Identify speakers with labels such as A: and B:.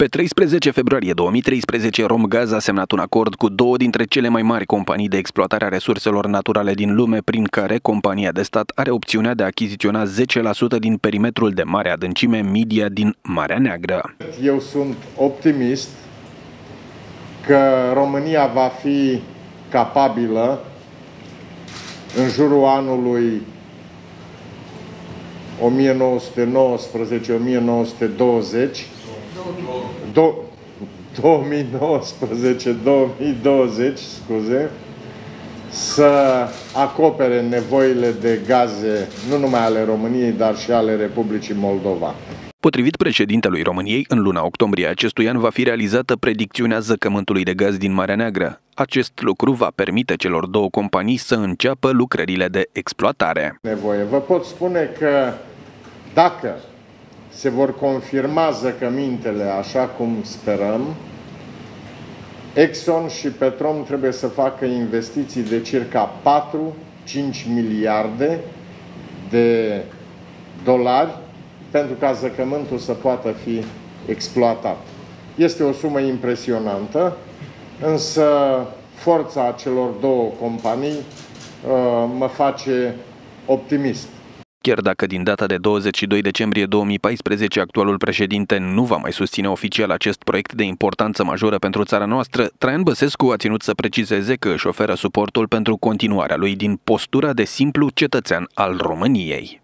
A: Pe 13 februarie 2013, Romgaz a semnat un acord cu două dintre cele mai mari companii de exploatare a resurselor naturale din lume, prin care compania de stat are opțiunea de a achiziționa 10% din perimetrul de mare adâncime Midia din Marea Neagră.
B: Eu sunt optimist că România va fi capabilă în jurul anului 2019-2020, să acopere nevoile de gaze nu numai ale României, dar și ale Republicii Moldova.
A: Potrivit președintelui României, în luna octombrie acestui an va fi realizată predicțiunea zăcământului de gaz din Marea Neagră. Acest lucru va permite celor două companii să înceapă lucrările de exploatare.
B: Vă pot spune că dacă se vor confirma zăcămintele așa cum sperăm, Exxon și Petrom trebuie să facă investiții de circa 4-5 miliarde de dolari pentru ca zăcământul să poată fi exploatat. Este o sumă impresionantă, însă forța celor două companii mă face optimist.
A: Chiar dacă din data de 22 decembrie 2014 actualul președinte nu va mai susține oficial acest proiect de importanță majoră pentru țara noastră, Traian Băsescu a ținut să precizeze că își oferă suportul pentru continuarea lui din postura de simplu cetățean al României.